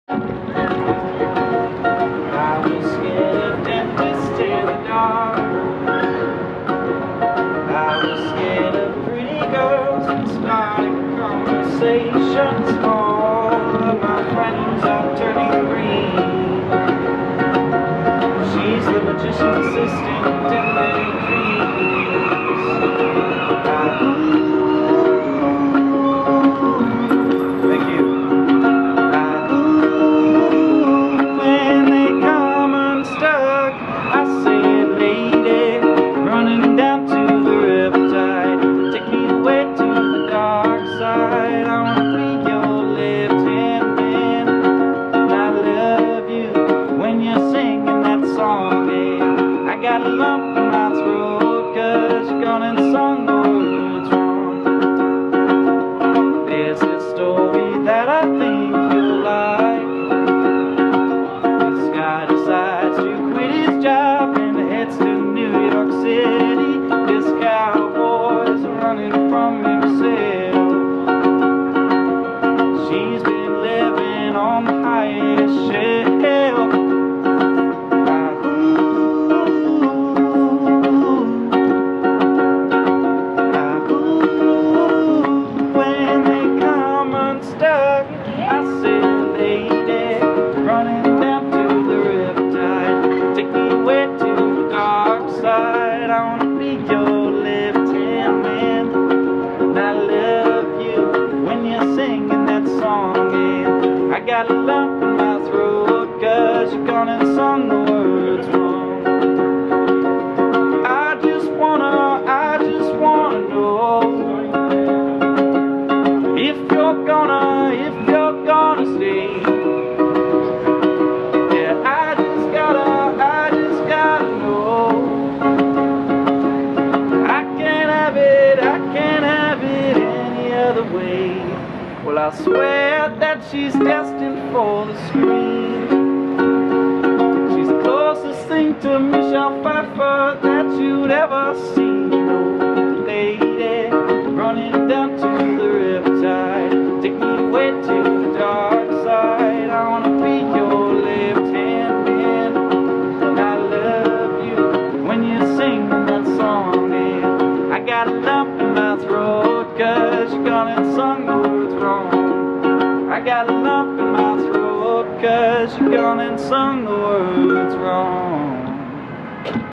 I was scared of dentists in the dark. I was scared of pretty girls and starting conversations. All of my friends are turning green. She's the magician's assistant in their dreams. Thank you. When they come unstuck, I say, lady, running down to the riptide, take me away to the dark side. I wanna be your left hand man, and I love you when you're singing that song. And I got a lump in my throat 'cause you're gone and sung the words wrong. There's this story that I think you'll like. This guy decides to quit his job and heads to New York City. This cowboy's running from himself. She's been living on the highest shelf. When they come unstuck, I say, lady, running down to the riptide, take me away to the dark side. I wanna be your left-hand man, and I love you when you're singing that song. And I got a lump in my throat 'cause you're gone and sung the words wrong. I just wanna know if you're gonna stay. Yeah, I just gotta know. I can't have it any other way. Well, I swear that she's destined for the screen. She's the closest thing to Michelle Pfeiffer that you'd ever see. Oh, lady, running down to the riptide, take me away to the dark side. I wanna be your left-hand man, and I love you when you're singing that song. And I got a lump in my throat 'cause you're gone and sung the words wrong. I got a lump in my throat 'cause you're gone and sung the words wrong.